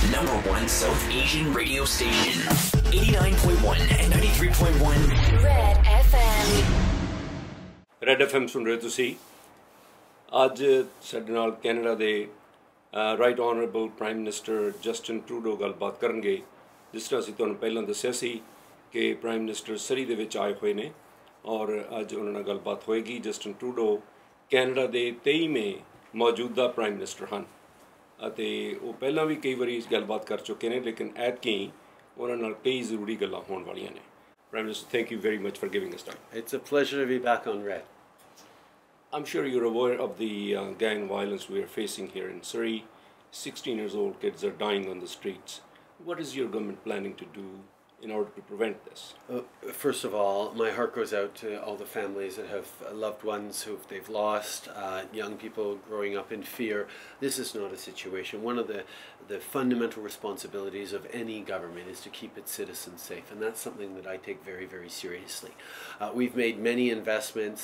#1 South Asian radio station. 89.1 and 93.1 Red FM. Red FM ਸੁਣ ਰਹੇ ਤੁਸੀਂ। ਅੱਜ ਸਾਡੇ ਨਾਲ ਕੈਨੇਡਾ ਦੇ right honourable prime minister Justin Trudeau ਗੱਲਬਾਤ ਕਰਨਗੇ। ਜਿਸ ਤਰ੍ਹਾਂ ਅਸੀਂ ਤੁਹਾਨੂੰ ਪਹਿਲਾਂ ਦੱਸਿਆ ਸੀ ਕਿ ਪ੍ਰਾਈਮ ਮਿਨਿਸਟਰ ਸਰੀ ਦੇ ਵਿੱਚ ਆਏ ਹੋਏ ਨੇ ਔਰ ਅੱਜ ਉਹਨਾਂ ਨਾਲ ਗੱਲਬਾਤ ਹੋਏਗੀ। ਜਸਟਿਨ ਟਰੂਡੋ ਕੈਨੇਡਾ ਦੇ 23ਵੇਂ ਮੌਜੂਦਾ ਪ੍ਰਾਈਮ ਮਿਨਿਸਟਰ ਹਨ ਅਤੇ ਉਹ ਪਹਿਲਾਂ ਵੀ ਕਈ ਵਾਰੀ ਗੱਲਬਾਤ ਕਰ ਚੁੱਕੇ ਨੇ, ਲੇਕਿਨ ਐਤਕੀ ਉਹਨਾਂ ਨਾਲ ਕਈ ਜ਼ਰੂਰੀ ਗੱਲਾਂ ਹੋਣ ਵਾਲੀਆਂ ਨੇ। Prime Minister, thank you very much for giving us time. It's a pleasure to be back on Red. I'm sure you're aware of the gang violence we are facing here in Surrey. 16 years old kids are dying on the streets. What is your government planning to do in order to prevent this? First of all, my heart goes out to all the families that have loved ones who they've lost, young people growing up in fear. This is not a situation. One of the fundamental responsibilities of any government is to keep its citizens safe, and that's something that I take very, very seriously. We've made many investments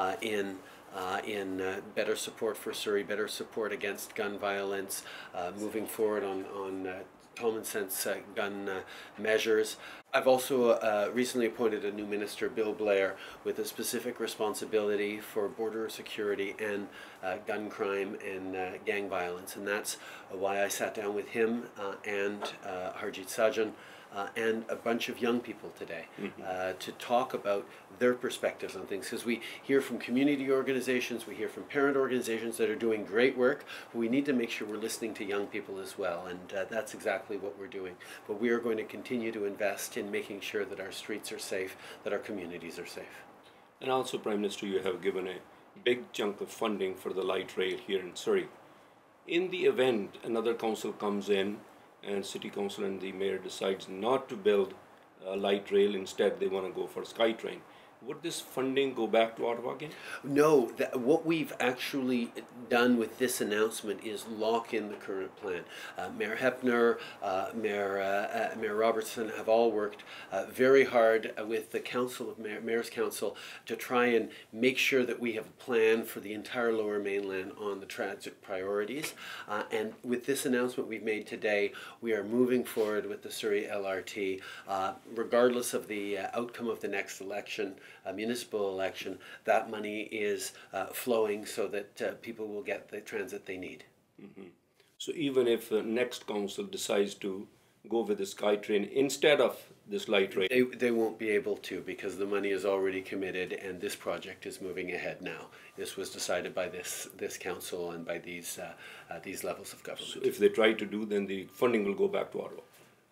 in better support for Surrey, better support against gun violence, moving forward on common sense gun measures. I've also recently appointed a new minister, Bill Blair, with a specific responsibility for border security and gun crime and gang violence, and that's why I sat down with him and Harjinder Thind and a bunch of young people today to talk about their perspectives on things, because we hear from community organizations, we hear from parent organizations that are doing great work, but we need to make sure we're listening to young people as well, and that's exactly what we're doing. But we are going to continue to invest in making sure that our streets are safe, that our communities are safe. And also, Prime Minister, you have given a big chunk of funding for the light rail here in Surrey. In the event another council comes in and City Council and the Mayor decides not to build a light rail, instead they want to go for SkyTrain, would this funding go back to Ottawa again? No, what we've actually done with this announcement is lock in the current plan. Mayor Hepner, Mayor Robertson have all worked very hard with the Council of Mayor's Council to try and make sure that we have a plan for the entire Lower Mainland on the transit priorities. And with this announcement we've made today, we are moving forward with the Surrey LRT, regardless of the outcome of the next election. A municipal election, that money is flowing so that people will get the transit they need. So even if the next council decides to go with the SkyTrain instead of this light rail, they won't be able to, because the money is already committed and this project is moving ahead now. This was decided by this council and by these levels of government. so if they try to do, then the funding will go back to Ottawa.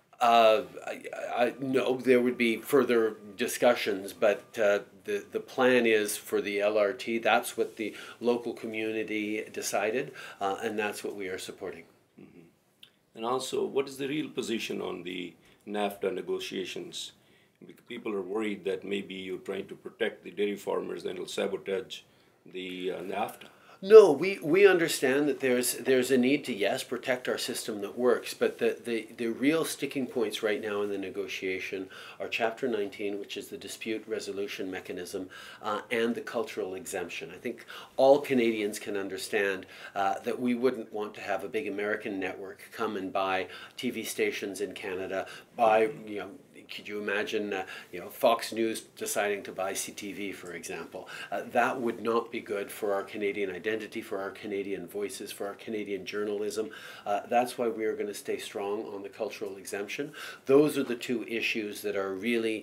No, there would be further discussions, but the plan is for the LRT. That's what the local community decided, and that's what we are supporting. And also, what is the real position on the NAFTA negotiations? People are worried that maybe you're trying to protect the dairy farmers and it'll sabotage the NAFTA. No, we understand that there's a need to, yes, protect our system that works, but the real sticking points right now in the negotiation are Chapter 19, which is the dispute resolution mechanism, and the cultural exemption. I think all Canadians can understand that we wouldn't want to have a big American network come and buy TV stations in Canada, could you imagine, Fox News deciding to buy CTV, for example? That would not be good for our Canadian identity, for our Canadian voices, for our Canadian journalism. That's why we are going to stay strong on the cultural exemption. Those are the two issues that are really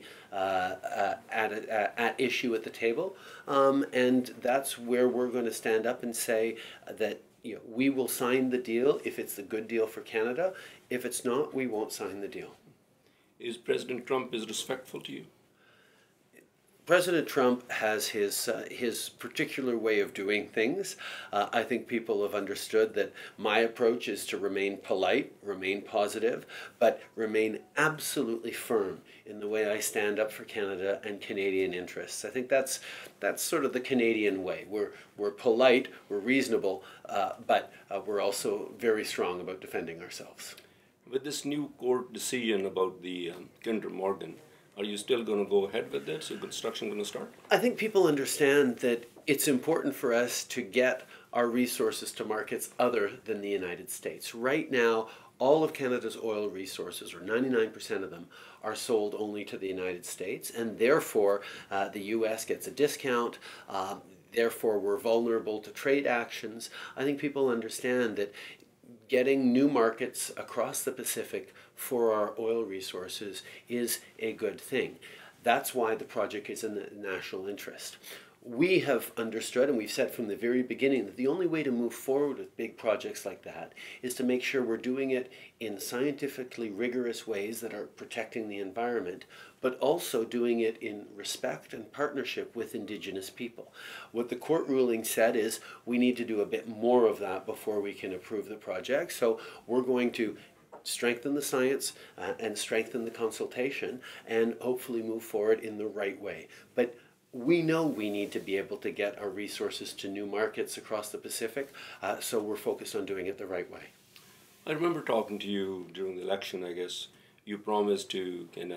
at issue at the table, and that's where we're going to stand up and say that we will sign the deal if it's a good deal for Canada. If it's not, we won't sign the deal. Is President Trump respectful to you? President Trump has his particular way of doing things. I think people have understood that my approach is to remain polite, remain positive, but remain absolutely firm in the way I stand up for Canada and Canadian interests. I think that's sort of the Canadian way. We're polite, we're reasonable, but we're also very strong about defending ourselves. With this new court decision about the Kinder Morgan, are you still going to go ahead with this? Is construction going to start? I think people understand that it's important for us to get our resources to markets other than the United States. Right now, all of Canada's oil resources, or 99% of them, are sold only to the United States, and therefore the US gets a discount. Therefore, we're vulnerable to trade actions. I think people understand that getting new markets across the Pacific for our oil resources is a good thing. That's why the project is in the national interest. We have understood, and we've said from the very beginning, that the only way to move forward with big projects like that is to make sure we're doing it in scientifically rigorous ways that are protecting the environment, but also doing it in respect and partnership with Indigenous people. What the court ruling said is we need to do a bit more of that before we can approve the project. So we're going to strengthen the science and strengthen the consultation and hopefully move forward in the right way. But we know we need to be able to get our resources to new markets across the Pacific, so we're focused on doing it the right way. I remember talking to you during the election, I guess. You promised to kind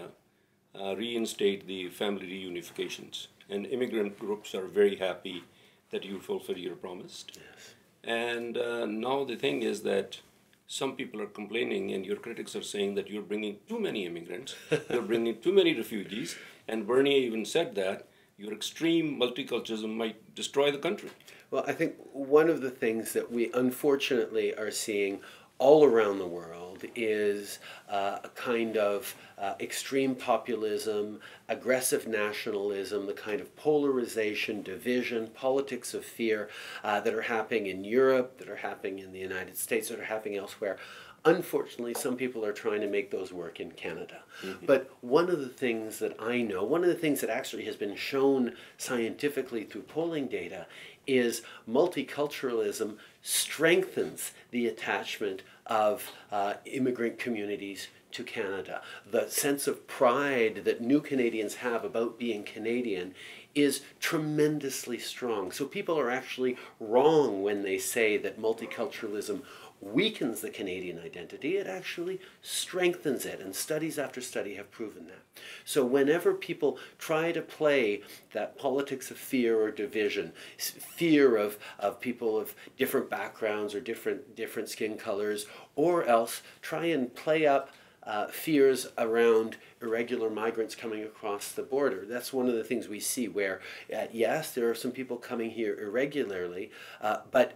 of reinstate the family reunifications, and immigrant groups are very happy that you fulfilled your promise. Yes. And now the thing is that some people are complaining, and your critics are saying that you're bringing too many immigrants, you're bringing too many refugees, and Bernie even said that your extreme multiculturalism might destroy the country. Well, I think one of the things that we unfortunately are seeing all around the world is a kind of extreme populism, aggressive nationalism, the kind of polarization, division, politics of fear that are happening in Europe, that are happening in the United States, that are happening elsewhere. Unfortunately, some people are trying to make those work in Canada. Mm-hmm. But one of the things that I know, one of the things that actually has been shown scientifically through polling data is multiculturalism strengthens the attachment of immigrant communities to Canada. The sense of pride that new Canadians have about being Canadian is tremendously strong. So people are actually wrong when they say that multiculturalism weakens the Canadian identity. It actually strengthens it, and studies after study have proven that. So whenever people try to play that politics of fear or division, fear of people of different backgrounds or different skin colors, or else try and play up fears around irregular migrants coming across the border. That's one of the things we see where, yes, there are some people coming here irregularly, but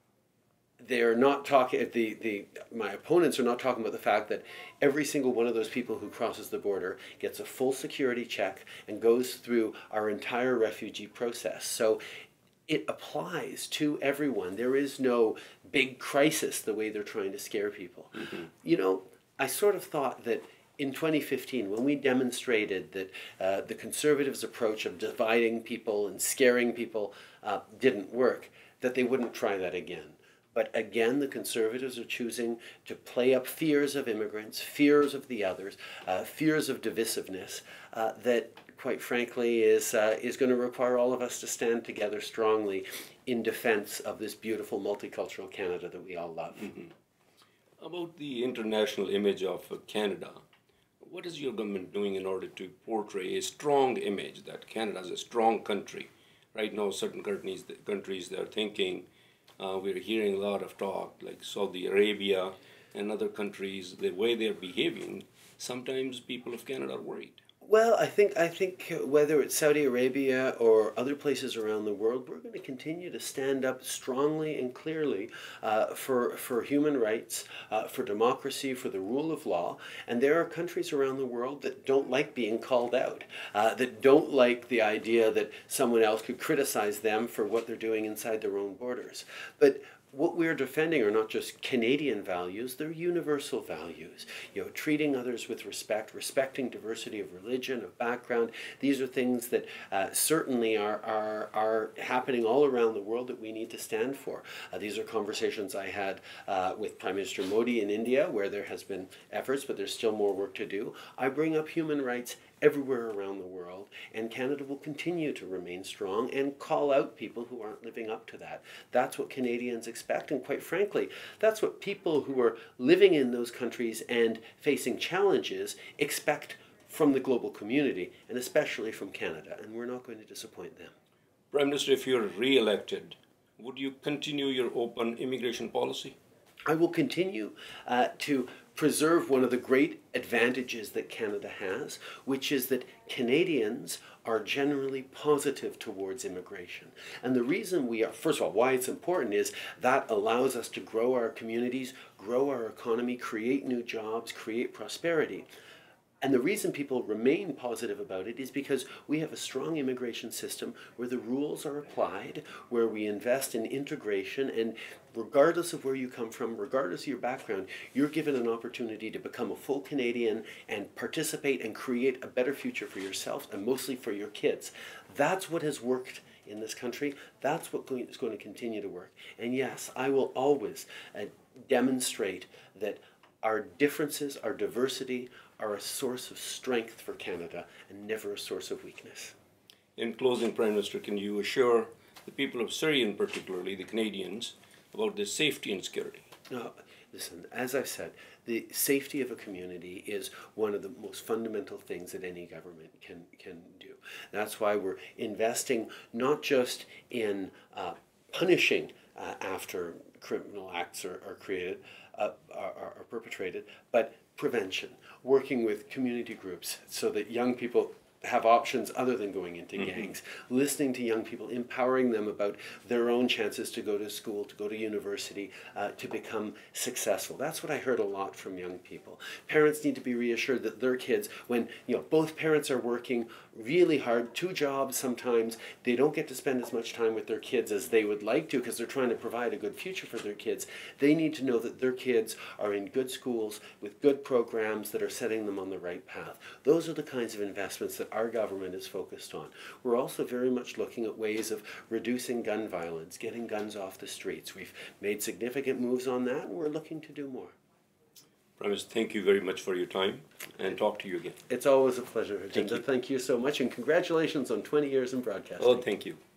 they're not talking, my opponents are not talking about the fact that every single one of those people who crosses the border gets a full security check and goes through our entire refugee process. So it applies to everyone. There is no big crisis the way they're trying to scare people. Mm-hmm. You know, I sort of thought that in 2015, when we demonstrated that the Conservatives' approach of dividing people and scaring people didn't work, that they wouldn't try that again. But again, the Conservatives are choosing to play up fears of immigrants, fears of the others, fears of divisiveness that, quite frankly, is going to require all of us to stand together strongly in defense of this beautiful multicultural Canada that we all love. Mm-hmm. About the international image of Canada, what is your government doing in order to portray a strong image that Canada is a strong country? Right now, certain countries they're thinking, we're hearing a lot of talk, like Saudi Arabia and other countries, the way they're behaving, sometimes people of Canada are worried. Well, I think whether it's Saudi Arabia or other places around the world, we're going to continue to stand up strongly and clearly for human rights, for democracy, for the rule of law. And there are countries around the world that don't like being called out, that don't like the idea that someone else could criticize them for what they're doing inside their own borders. But what we're defending are not just Canadian values, they're universal values. You know, treating others with respect, respecting diversity of religion, of background. These are things that certainly are happening all around the world that we need to stand for. These are conversations I had with Prime Minister Modi in India, where there has been efforts, but there's still more work to do. I bring up human rights everywhere around the world, and Canada will continue to remain strong and call out people who aren't living up to that. That's what Canadians expect, and quite frankly, that's what people who are living in those countries and facing challenges expect from the global community, and especially from Canada, and we're not going to disappoint them. Prime Minister, if you're re-elected, would you continue your open immigration policy? I will continue to preserve one of the great advantages that Canada has, which is that Canadians are generally positive towards immigration. And the reason we are, first of all, why it's important is that allows us to grow our communities, grow our economy, create new jobs, create prosperity. And the reason people remain positive about it is because we have a strong immigration system where the rules are applied, where we invest in integration, and regardless of where you come from, regardless of your background, you're given an opportunity to become a full Canadian and participate and create a better future for yourself and mostly for your kids. That's what has worked in this country. That's what is going to continue to work. And yes, I will always demonstrate that our differences, our diversity, are a source of strength for Canada and never a source of weakness. In closing, Prime Minister, can you assure the people of Surrey, and particularly the Canadians, about their safety and security? No, listen, as I've said, the safety of a community is one of the most fundamental things that any government can do. That's why we're investing not just in punishing after criminal acts are created, are perpetrated, but prevention, working with community groups so that young people have options other than going into gangs, listening to young people, empowering them about their own chances to go to school, to go to university, to become successful. That's what I heard a lot from young people. Parents need to be reassured that their kids, when both parents are working really hard, 2 jobs sometimes, they don't get to spend as much time with their kids as they would like to because they're trying to provide a good future for their kids. They need to know that their kids are in good schools with good programs that are setting them on the right path. Those are the kinds of investments that our government is focused on. We're also very much looking at ways of reducing gun violence, getting guns off the streets. We've made significant moves on that, and we're looking to do more. Prime Minister, thank you very much for your time, and talk to you again. It's always a pleasure, Harjinder. Thank you so much, and congratulations on 20 years in broadcasting. Oh, thank you.